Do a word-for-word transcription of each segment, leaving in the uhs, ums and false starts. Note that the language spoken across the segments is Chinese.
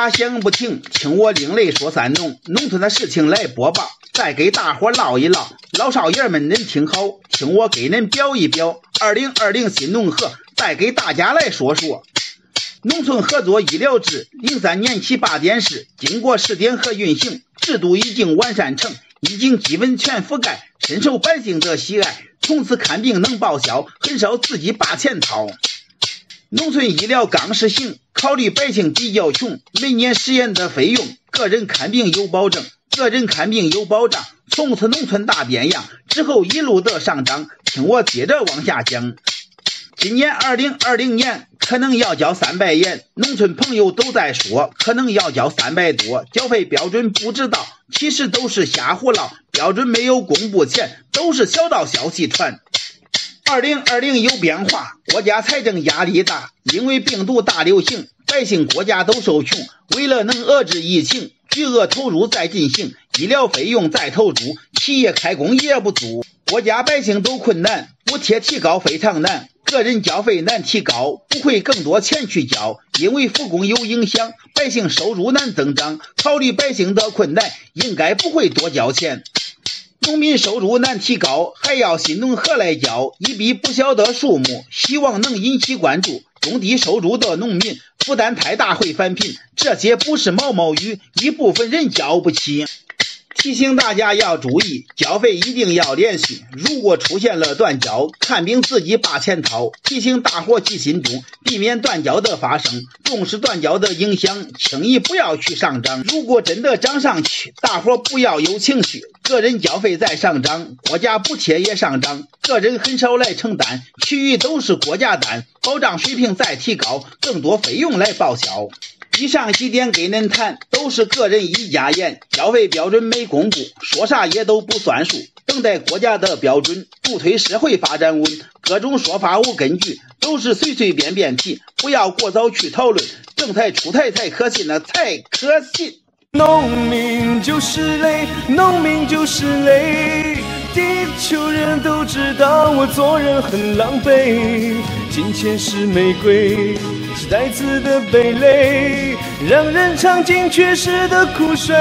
家乡不停，听我另类说三农，农村的事情来播报，再给大伙唠一唠。老少爷们恁听好，听我给恁表一表。二零二零新农合，再给大家来说说。农村合作医疗制，零三年起八点式，经过试点和运行，制度已经完善成，已经基本全覆盖，深受百姓的喜爱。从此看病能报销，很少自己把钱掏。农村医疗刚实行，考虑百姓比较穷，每年实验的费用，个人看病有保证，个人看病有保障。从此农村大变样，之后一路的上涨。听我接着往下讲。今年二零二零年可能要交三百元，农村朋友都在说可能要交三百多，缴费标准不知道，其实都是瞎胡闹，标准没有公布前都是小道消息传。二零二零有变化，国家财政压力大，因为病毒大流行，百姓国家都受穷，为了能遏制疫情，巨额投入在进行，医疗费用在投注，企业开工也不足，国家百姓都困难，补贴提高非常难，个人交费难提高，不会更多钱去交，因为复工有影响，百姓收入难增长，考虑百姓的困难，应该不会多交钱。农民收入难提高，还要新农合来交，一笔不小的数目，希望能引起关注。中低收入的农民负担太大会返贫，这些不是毛毛雨，一部分人交不起。提醒大家要注意，交费一定要连续，如果出现了断交，看病自己把钱掏。提醒大伙记心中，避免断交的发生，重视断交的影响，轻易不要去上涨。如果真的涨上去，大伙不要有情绪，个人交费在上涨，国家补贴也上涨，个人很少来承担，其余都是国家担，保障水平在提高，更多费用来报销。以上几点给恁谈，都是个人一家言，交费标准没公布，说啥也都不算数，等待国家的标准，助推社会发展稳。各种说法无根据，都是随随便便提，不要过早去讨论，政策出台才可信呢，才可信。 农民就是累，农民就是累，地球人都知道我做人很狼狈，金钱是玫瑰，是带刺的蓓蕾，让人尝尽缺失的苦水。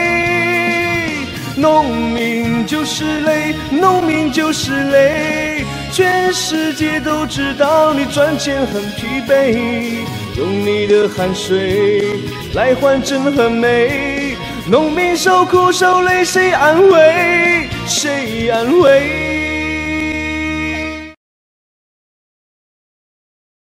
农民就是累，农民就是累，全世界都知道你赚钱很疲惫，用你的汗水来换真和美，农民受苦受累谁安慰？谁安慰？